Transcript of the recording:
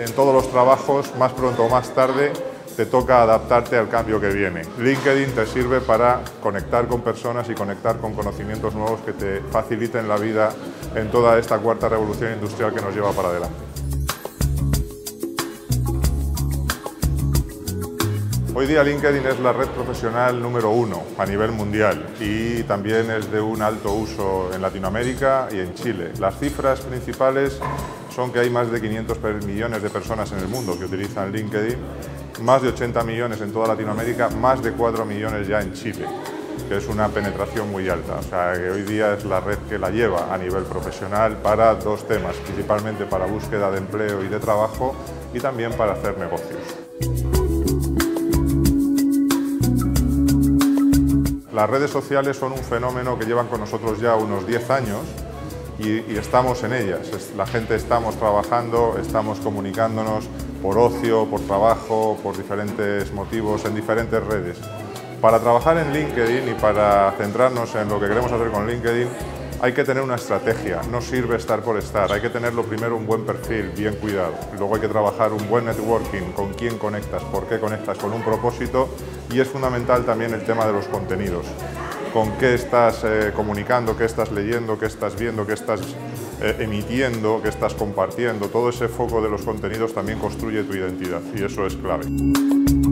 en todos los trabajos, más pronto o más tarde, te toca adaptarte al cambio que viene. LinkedIn te sirve para conectar con personas y conectar con conocimientos nuevos que te faciliten la vida en toda esta cuarta revolución industrial que nos lleva para adelante. Hoy día LinkedIn es la red profesional número 1 a nivel mundial y también es de un alto uso en Latinoamérica y en Chile. Las cifras principales son que hay más de 500 millones de personas en el mundo que utilizan LinkedIn, más de 80 millones en toda Latinoamérica, más de 4 millones ya en Chile, que es una penetración muy alta. O sea, que hoy día es la red que la lleva a nivel profesional para dos temas, principalmente para búsqueda de empleo y de trabajo y también para hacer negocios. Las redes sociales son un fenómeno que llevan con nosotros ya unos 10 años y estamos en ellas. La gente estamos trabajando, estamos comunicándonos por ocio, por trabajo, por diferentes motivos, en diferentes redes. Para trabajar en LinkedIn y para centrarnos en lo que queremos hacer con LinkedIn, hay que tener una estrategia, no sirve estar por estar, hay que tener lo primero un buen perfil, bien cuidado. Luego hay que trabajar un buen networking, con quién conectas, por qué conectas, con un propósito, y es fundamental también el tema de los contenidos. Con qué estás comunicando, qué estás leyendo, qué estás viendo, qué estás emitiendo, qué estás compartiendo. Todo ese foco de los contenidos también construye tu identidad y eso es clave.